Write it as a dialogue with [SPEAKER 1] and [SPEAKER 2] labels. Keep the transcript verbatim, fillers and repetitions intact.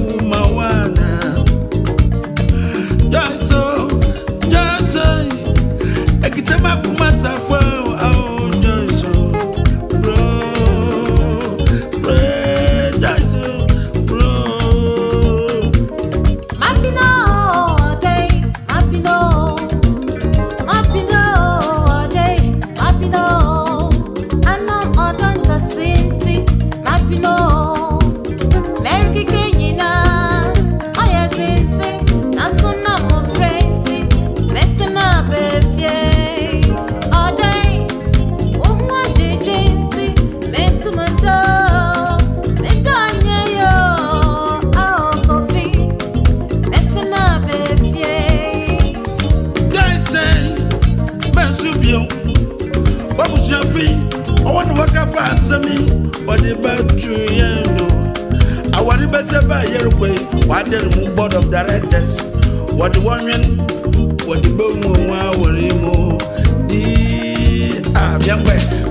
[SPEAKER 1] mawana. Jaso, jaso, ekitema kumasa fwa au jaso, bro, bro, jaso, bro.
[SPEAKER 2] Mapino day, mapino, mapino day, mapino. Ano odon ta sinti, mapino. Merki kenyina, oya tinti, nasuna mo frenti, mesuna befye. Oday, umwa dijinti, metu mado, meto anyeyo, ao kofi, mesuna befye.
[SPEAKER 1] Jaise, besubio, babu shafi, awan wakafa asami, wadi batu yendo. Awari beseba yerwe, wader mu board of directors, wadi wanyen, wadi bomu wa warimo, di ah biangwe.